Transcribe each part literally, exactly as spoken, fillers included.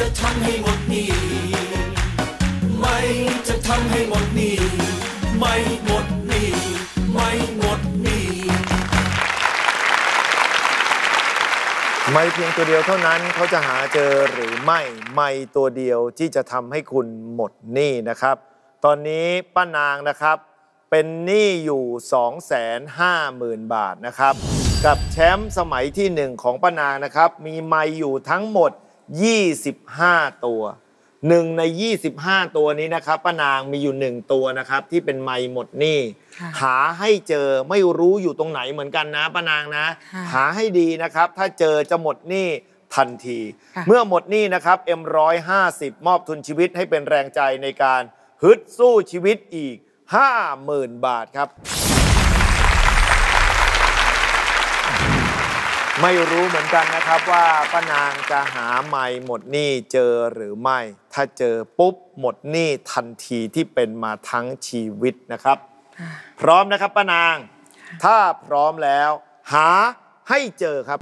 ทำให้หมดหนี้ไม่จะทำให้หมดหนี้ไม่หมดหนี้ไม่หมดหนี้ไม่เพียงตัวเดียวเท่านั้นเขาจะหาเจอหรือไม่ไม่ตัวเดียวที่จะทำให้คุณหมดหนี้นะครับตอนนี้ป้านางนะครับเป็นหนี้อยู่ สองแสนห้าหมื่น บาทนะครับกับแชมป์สมัยที่หนึ่งของป้านางนะครับมีไมค์อยู่ทั้งหมดยี่สิบห้าตัวหนึ่งในยี่สิบห้าตัวนี้นะครับป้านางมีอยู่หนึ่งตัวนะครับที่เป็นไมค์หมดหนี้หาให้เจอไม่รู้อยู่ตรงไหนเหมือนกันนะป้านางนะหาให้ดีนะครับถ้าเจอจะหมดหนี้ทันทีเมื่อหมดหนี้นะครับ เอ็ม หนึ่งร้อยห้าสิบ มอบทุนชีวิตให้เป็นแรงใจในการฮึดสู้ชีวิตอีก ห้าหมื่น บาทครับไม่รู้เหมือนกันนะครับว่าป้านางจะหาไมค์หมดหนี้เจอหรือไม่ถ้าเจอปุ๊บหมดหนี้ทันทีที่เป็นมาทั้งชีวิตนะครับพร้อมนะครับป้านางถ้าพร้อมแล้วหาให้เจอครับ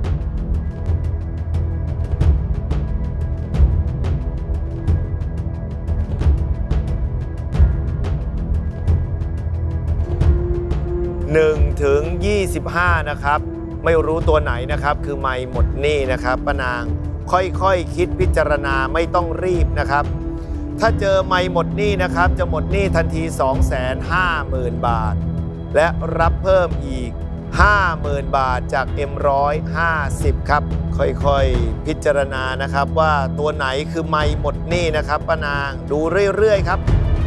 หนึ่งถึงยี่สิบห้านะครับไม่รู้ตัวไหนนะครับคือไมค์หมดหนี้นะครับป้านางค่อยๆ ค, คิดพิจารณาไม่ต้องรีบนะครับถ้าเจอไมค์หมดหนี้นะครับจะหมดหนี้ทันที สองแสนห้าหมื่น บาทและรับเพิ่มอีก ห้าหมื่น บาทจาก เอ็ม หนึ่งร้อยห้าสิบ ครับค่อยๆพิจารณานะครับว่าตัวไหนคือไมค์หมดหนี้นะครับป้านางดูเรื่อยๆครับ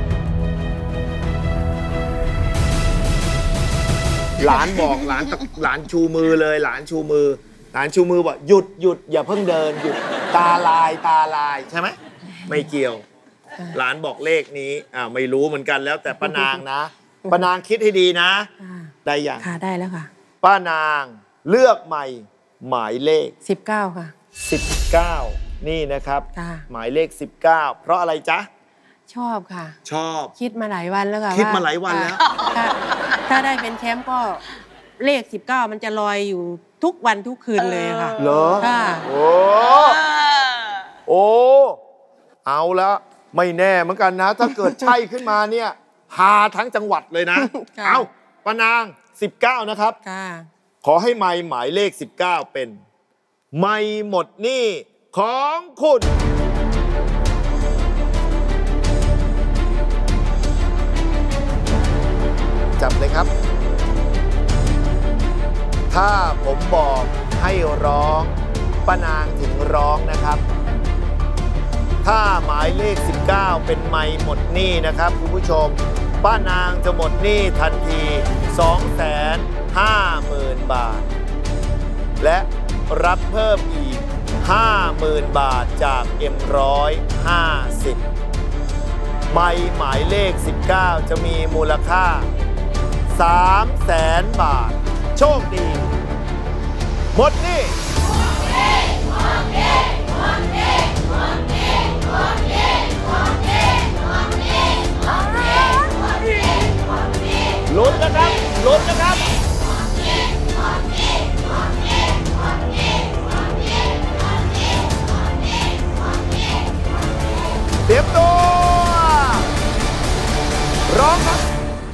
หลานบอกหลานหลานชูมือเลยหลานชูมือหลานชูมือบอกหยุดหยุดอย่าเพิ่งเดินหยุดตาลายตาลายใช่ไหมไม่เกี่ยวหลานบอกเลขนี้อ่าไม่รู้เหมือนกันแล้วแต่ป้านางนะป้านางคิดให้ดีนะได้ยังค่ะได้แล้วค่ะป้านางเลือกใหม่หมายเลขสิบเก้าค่ะสิบเก้านี่นะครับหมายเลขสิบเก้าเพราะอะไรจ๊ะชอบค่ะชอบคิดมาหลายวันแล้วค่ะคิดมาหลายวันแล้วถ้าถ้าได้เป็นแชมป์ก็เลขสิบเก้ามันจะลอยอยู่ทุกวันทุกคืนเลยค่ะเหรอค่ะโอ้โอ้เอาแล้วไม่แน่เหมือนกันนะถ้าเกิดใช่ขึ้นมาเนี่ยฮาทั้งจังหวัดเลยนะเอาป้านางสิบเก้านะครับขอให้ไมค์หมายเลขสิบเก้าเป็นไมค์หมดหนี้ของคุณจับเลยครับถ้าผมบอกให้ร้องป้านางถึงร้องนะครับถ้าหมายเลขสิบเก้าเป็นไมค์หมดหนี้นะครับคุณผู้ชมป้านางจะหมดหนี้ทันที สองแสนห้าหมื่น บาทและรับเพิ่มอีก ห้าหมื่น บาทจาก เอ็ม หนึ่งร้อยห้าสิบ ไมค์หมายเลขสิบเก้าจะมีมูลค่าสามแสน บาทโชคดีหมดหนี้ลุ้นนะครับลุ้นนะครับเตรียมตัวร้องครับ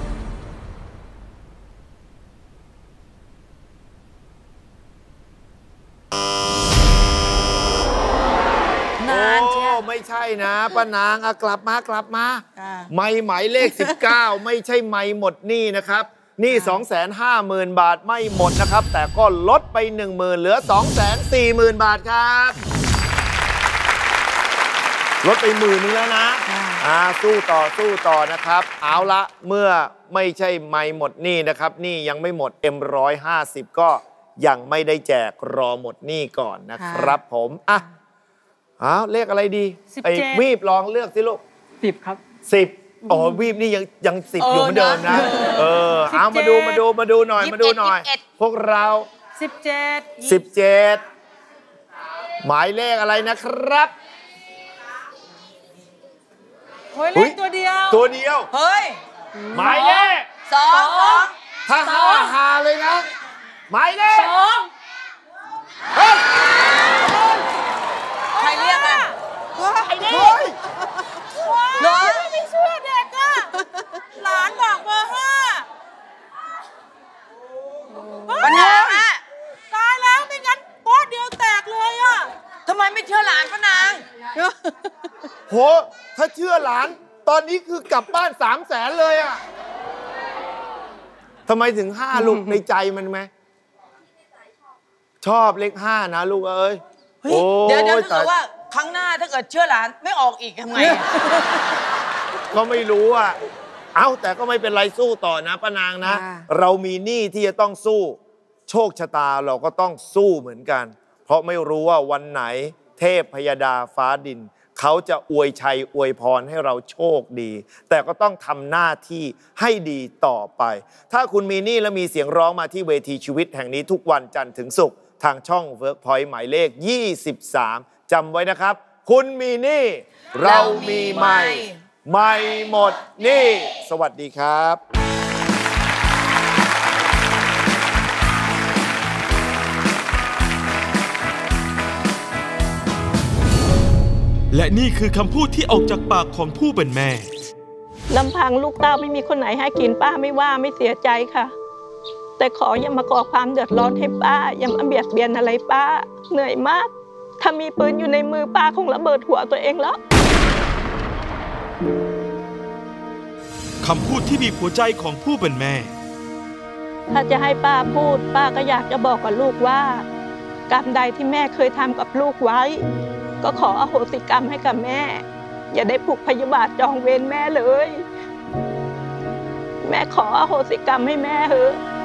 ไม่ใช่นะป้านางกลับมากลับมาไมค์หมายเลขสิบเก้าไม่ใช่ไมค์หมดหนี้นะครับหนี้ สองแสนห้าหมื่น บาทไม่หมดนะครับแต่ก็ลดไป หนึ่งหมื่น เหลือ สองแสนสี่หมื่น บาทครับลดไปหมื่นนึงแล้วนะอ่าสู้ต่อสู้ต่อนะครับเอาละเมื่อไม่ใช่ไมค์หมดหนี้นะครับหนี้ยังไม่หมด เอ็ม หนึ่งร้อยห้าสิบ ก็ยังไม่ได้แจกรอหมดหนี้ก่อนนะครับผมอ่ะอ้าวเลขอะไรดีไอ้วีบลองเลือกสิลูกสิบครับสิบอ๋อวีบนี่ยังยังสิบอยู่เหมือนเดิมนะเออเอามาดูมาดูมาดูหน่อยมาดูหน่อยพวกเราสิบเจ็ดสิบเจ็ดหมายเลขอะไรนะครับเฮ้ยเลขตัวเดียวตัวเดียวเฮ้ยหมายเลขสองถ้าห้าหาเลยนะหมายเลขสองใครเรียกอ่ะหลานบอกเบอร์ห้าป้านางอะตายแล้วไม่งั้นโป๊ะเดียวแตกเลยอะทำไมไม่เชื่อหลานป้านางโห ถ้าเชื่อหลาน ตอนนี้คือกลับบ้านสามแสนเลยอะทำไมถึงห้าลูกในใจมันไหม ชอบเลขห้านะลูกเอ้ยเฮ้ย เดี๋ยวเดี๋ยวถ้าเกิดว่าครั้งหน้าถ้าเกิดเชื่อหลานไม่ออกอีกทำไงอะก็ไม่รู้อ่ะ เอ้าแต่ก็ไม่เป็นไรสู้ต่อนะป้านางนะค่ะเรามีหนี้ที่จะต้องสู้ โชคชะตาเราก็ต้องสู้เหมือนกัน เพราะไม่รู้ว่าวันไหนเทพพยดาฟ้าดิน เขาจะอวยชัยอวยพรให้เราโชคดี แต่ก็ต้องทำหน้าที่ให้ดีต่อไป ถ้าคุณมีหนี้และมีเสียงร้องมาที่เวทีชีวิตแห่งนี้ทุกวันจันทร์ถึงศุกร์ทางช่อง Workpoint หมายเลข ยี่สิบสาม จำไว้นะครับ คุณมีหนี้เรามีใหม่ ไม่หมดหนี้สวัสดีครับและนี่คือคำพูดที่ออกจากปากของผู้เป็นแม่ลำพังลูกเต้าไม่มีคนไหนให้กินป้าไม่ว่าไม่เสียใจค่ะ แต่ขออย่ามาก่อความเดือดร้อนให้ป้าอย่ามาเบียดเบียนอะไรป้าเหนื่อยมากถ้ามีปืนอยู่ในมือป้าคงระเบิดหัวตัวเองแล้วคำพูดที่บีบหัวใจของผู้เป็นแม่ถ้าจะให้ป้าพูดป้าก็อยากจะบอกกับลูกว่ากรรมใดที่แม่เคยทำกับลูกไว้ ก็ขออโหสิกรรมให้กับแม่ อย่าได้ผูกพยาบาทจองเวรแม่เลย แม่ขออโหสิกรรมให้แม่เถอะ